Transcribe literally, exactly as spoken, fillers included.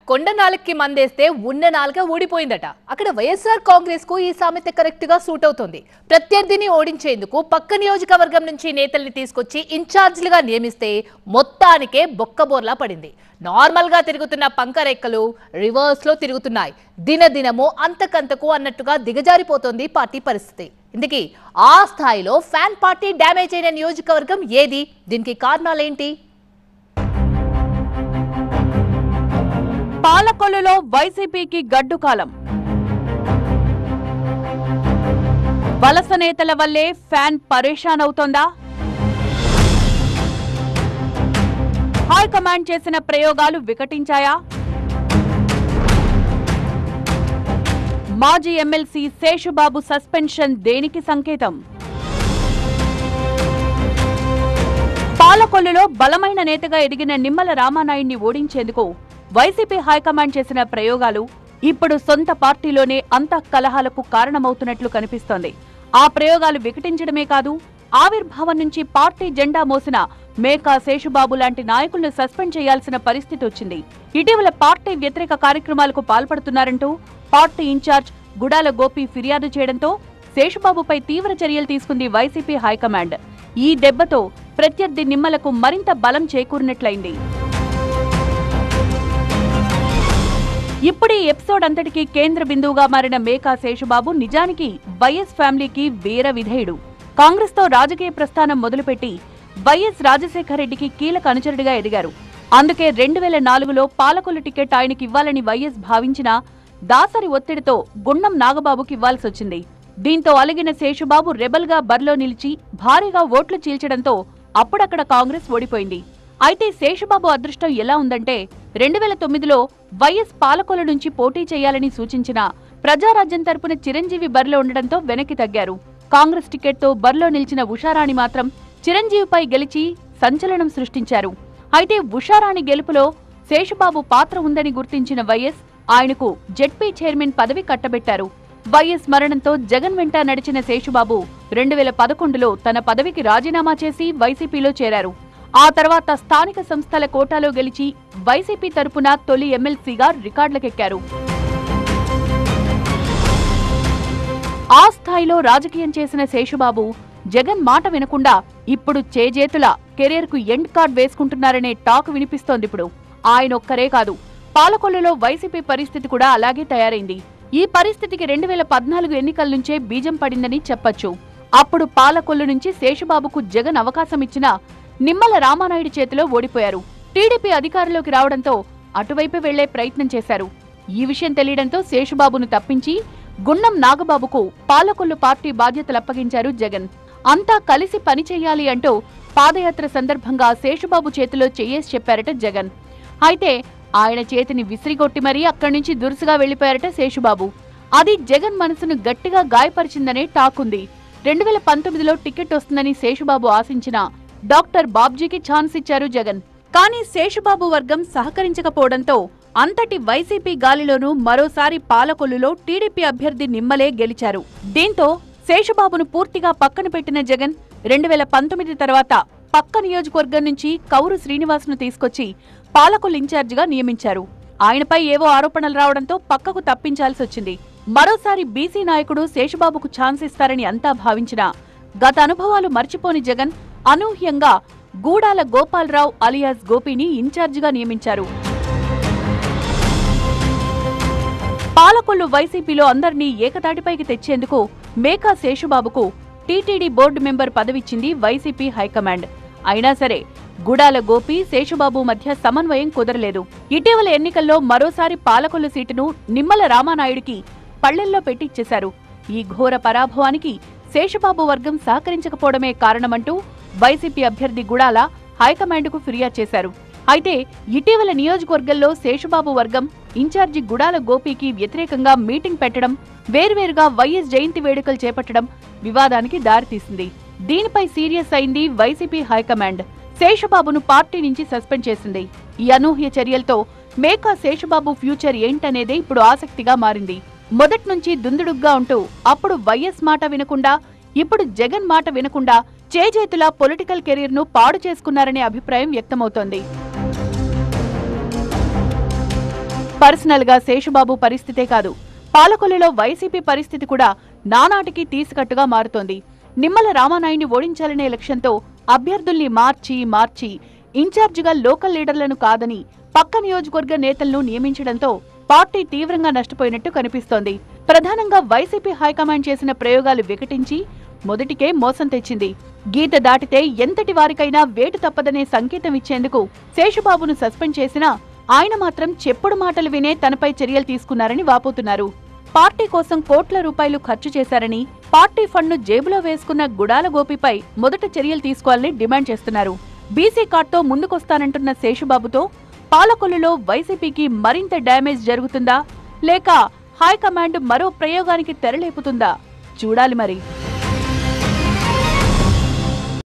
కొండ నాలుగుకి మందేస్తే ఉన్న నాలుక ఊడిపోయిందట. అక్కడ వైఎస్ఆర్ కాంగ్రెస్ కు ఈ సామెత కరెక్ట్ గా సూట్ అవుతుంది. ప్రత్యర్థిని ఓడించేందుకు పక్క నియోజకవర్గం నుంచి నేతల్ని తీసుకొచ్చి ఇన్ఛార్జీలుగా నియమిస్తే మొత్తానికే బొక్కబోర్లా పడింది. నార్మల్ గా తిరుగుతున్న పంకరెక్కలు రివర్స్ లో తిరుగుతున్నాయి. దినదినము అంతకంతకు అన్నట్టుగా దిగజారిపోతోంది పార్టీ పరిస్థితి. ఇందుకే ఆ స్థాయిలో ఫ్యాన్ పార్టీ డ్యామేజ్ అయిన నియోజకవర్గం ఏది? దీనికి కారణాలేంటి? పాలకొల్లులో వైసీపీకి గడ్డు కాలం. వలస నేతల వల్లే ఫ్యాన్ పరేషాన్ అవుతోందా? హైకమాండ్ చేసిన ప్రయోగాలు వికటించాయా? మాజీ ఎమ్మెల్సీ శేషుబాబు సస్పెన్షన్ దేనికి సంకేతం? పాలకొల్లులో బలమైన నేతగా ఎదిగిన నిమ్మల రామానాయుడిని ఓడించేందుకు వైసీపీ హైకమాండ్ చేసిన ప్రయోగాలు ఇప్పుడు సొంత పార్టీలోనే అంతఃకలహాలకు కారణమవుతున్నట్లు కనిపిస్తోంది. ఆ ప్రయోగాలు వికటించడమే కాదు, ఆవిర్భావం నుంచి పార్టీ జెండా మోసిన మేకా శేషుబాబు లాంటి నాయకులను సస్పెండ్ చేయాల్సిన పరిస్థితి వచ్చింది. ఇటీవల పార్టీ వ్యతిరేక కార్యక్రమాలకు పాల్పడుతున్నారంటూ పార్టీ ఇన్ఛార్జ్ గుడాల గోపి ఫిర్యాదు చేయడంతో శేషుబాబుపై తీవ్ర చర్యలు తీసుకుంది వైసీపీ హైకమాండ్. ఈ దెబ్బతో ప్రత్యర్థి నిమ్మలకు మరింత బలం చేకూరినట్లయింది. ఇప్పుడు ఈ ఎపిసోడ్ అంతటికీ కేంద్ర బిందువుగా మారిన మేకా శేషుబాబు నిజానికి వైఎస్ ఫ్యామిలీకి వీర విధేయుడు. కాంగ్రెస్ తో రాజకీయ ప్రస్థానం మొదలుపెట్టి వైఎస్ రాజశేఖర రెడ్డికి కీలక అనుచరుడిగా ఎదిగారు. అందుకే రెండు వేల నాలుగులో పాలకొల్లు టికెట్ ఆయనకి ఇవ్వాలని వైఎస్ భావించినా దాసరి ఒత్తిడితో గుండం నాగబాబుకి ఇవ్వాల్సొచ్చింది. దీంతో అలిగిన శేషుబాబు రెబల్ గా బరిలో నిలిచి భారీగా ఓట్లు చీల్చడంతో అప్పుడక్కడ కాంగ్రెస్ ఓడిపోయింది. అయితే శేషుబాబు అదృష్టం ఎలా ఉందంటే రెండు వేల తొమ్మిదిలో వైఎస్ పాలకొల్లు నుంచి పోటీ చేయాలని సూచించిన ప్రజారాజ్యం తరపున చిరంజీవి బరిలో ఉండడంతో వెనక్కి తగ్గారు. కాంగ్రెస్ టికెట్తో బరిలో నిలిచిన ఉషారాణి మాత్రం చిరంజీవిపై గెలిచి సంచలనం సృష్టించారు. అయితే ఉషారాణి గెలుపులో శేషుబాబు పాత్ర ఉందని గుర్తించిన వైఎస్ ఆయనకు జెడ్పీ చైర్మన్ పదవి కట్టబెట్టారు. వైఎస్ మరణంతో జగన్ వెంట నడిచిన శేషుబాబు రెండు వేల పదకొండులో తన పదవికి రాజీనామా చేసి వైసీపీలో చేరారు. ఆ తర్వాత స్థానిక సంస్థల కోటాలో గెలిచి వైసీపీ తరపున తొలి ఎమ్మెల్సీగా రికార్డులకెక్కారు. ఆ స్థాయిలో రాజకీయం చేసిన శేషుబాబు జగన్ మాట వినకుండా ఇప్పుడు చేజేతుల కెరీర్ కు ఎండ్ కార్డ్ వేసుకుంటున్నారనే టాక్ వినిపిస్తోంది. ఇప్పుడు ఆయనొక్కరే కాదు, పాలకొల్లులో వైసీపీ పరిస్థితి కూడా అలాగే తయారైంది. ఈ పరిస్థితికి రెండు వేల పద్నాలుగు ఎన్నికల నుంచే బీజం పడిందని చెప్పొచ్చు. అప్పుడు పాలకొల్లు నుంచి శేషుబాబుకు జగన్ అవకాశం ఇచ్చినా నిమ్మల రామానాయుడి చేతిలో ఓడిపోయారు. టీడీపీ అధికారంలోకి రావడంతో అటువైపు వెళ్లే ప్రయత్నం చేశారు. ఈ విషయం తెలియడంతో శేషుబాబును తప్పించి గుండం నాగబాబుకు పాలకొల్లు పార్టీ బాధ్యతలప్పగించారు జగన్. అంతా కలిసి పనిచేయాలి అంటూ పాదయాత్ర సందర్భంగా శేషుబాబు చేతిలో చెయ్యేసి చెప్పారట జగన్. అయితే ఆయన చేతిని విసిరిగొట్టి మరీ అక్కడి నుంచి దురుసుగా వెళ్లిపోయారట శేషుబాబు. అది జగన్ మనసును గట్టిగా గాయపరిచిందనే టాకుంది. రెండు వేల పంతొమ్మిదిలో టికెట్ వస్తుందని శేషుబాబు ఆశించిన డాక్టర్ బాబ్జీకి ఛాన్స్ ఇచ్చారు జగన్. కానీ శేషుబాబు వర్గం సహకరించకపోవడంతో అంతటి వైసీపీ గాలిలోనూ మరోసారి పాలకొల్లులో టీడీపీ అభ్యర్థి నిమ్మలే గెలిచారు. దీంతో శేషుబాబును పూర్తిగా పక్కన పెట్టిన జగన్ రెండు వేల పంతొమ్మిది తర్వాత పక్క నియోజకవర్గం నుంచి కౌరు శ్రీనివాస్ను తీసుకొచ్చి పాలకొల్లు ఇన్ఛార్జిగా నియమించారు. ఆయనపై ఏవో ఆరోపణలు రావడంతో పక్కకు తప్పించాల్సి వచ్చింది. మరోసారి బీసీ నాయకుడు శేషుబాబుకు ఛాన్స్ ఇస్తారని అంతా భావించినా గత అనుభవాలు మర్చిపోని జగన్ అనూహ్యంగా గూడాల గోపాలరావు అలియాస్ గోపిని ఇన్ఛార్జిగా నియమించారు. పాలకొల్లు వైసీపీలో అందర్నీ ఏకతాటిపైకి తెచ్చేందుకు మేకా శేషుబాబుకు టీటీడీ బోర్డు మెంబర్ పదవిచ్చింది వైసీపీ హైకమాండ్. అయినా సరే గుడాల గోపి శేషుబాబు మధ్య సమన్వయం కుదరలేదు. ఇటీవల ఎన్నికల్లో మరోసారి పాలకొల్లు సీటును నిమ్మల రామానాయుడికి పళ్లెల్లో పెట్టిచ్చేశారు. ఈ ఘోర పరాభవానికి శేషుబాబు వర్గం సహకరించకపోవడమే కారణమంటూ వైసీపీ అభ్యర్థి గుడాల హైకమాండ్కు ఫిర్యాదు చేశారు. అయితే ఇటీవల నియోజకవర్గంలో శేషుబాబు వర్గం ఇన్ఛార్జి గుడాల గోపికి వ్యతిరేకంగా మీటింగ్ పెట్టడం, వేర్వేరుగా వైఎస్ జయంతి వేడుకలు చేపట్టడం వివాదానికి దారితీసింది. దీనిపై సీరియస్ అయింది వైసీపీ హైకమాండ్. శేషుబాబును పార్టీ నుంచి సస్పెండ్ చేసింది. ఈ అనూహ్య చర్యలతో మేకా శేషుబాబు ఫ్యూచర్ ఏంటనేదే ఇప్పుడు ఆసక్తిగా మారింది. మొదట్నుంచి దుందుడుగ్గా ఉంటూ అప్పుడు వైఎస్ మాట వినకుండా ఇప్పుడు జగన్ మాట వినకుండా చేజేతులా పొలిటికల్ కెరీర్ ను పాడు చేసుకున్నారనే అభిప్రాయం వ్యక్తమవుతోంది. పర్సనల్ గా శేషుబాబు పరిస్థితే కాదు, పాలకొల్లులో వైసీపీ పరిస్థితి కూడా నానాటికి తీసికట్టుగా మారుతోంది. నిమ్మల రామానాయుడిని ఓడించాలనే లక్ష్యంతో అభ్యర్థుల్ని మార్చి మార్చి ఇన్ఛార్జిగా లోకల్ లీడర్లను కాదని పక్క నియోజకవర్గ నేతలను నియమించడంతో పార్టీ తీవ్రంగా నష్టపోయినట్టు కనిపిస్తోంది. ప్రధానంగా వైసీపీ హైకమాండ్ చేసిన ప్రయోగాలు వికటించి మొదటికే మోసం తెచ్చింది. గీత దాటితే ఎంతటి వారికైనా వేటు తప్పదనే సంకేతం ఇచ్చేందుకు శేషుబాబును సస్పెండ్ చేసినా ఆయన మాత్రం చెప్పుడు మాటలు వినే తనపై చర్యలు తీసుకున్నారని వాపోతున్నారు. పార్టీ కోసం కోట్ల రూపాయలు ఖర్చు చేశారని, పార్టీ ఫండ్ను జేబులో వేసుకున్న గుడాల గోపిపై మొదట చర్యలు తీసుకోవాలని డిమాండ్ చేస్తున్నారు. బీసీ కార్డుతో ముందుకొస్తానంటున్న శేషుబాబుతో పాలకొల్లులో వైసీపీకి మరింత డ్యామేజ్ జరుగుతుందా, లేక హైకమాండ్ మరో ప్రయోగానికి తెరలేపుతుందా చూడాలి మరి.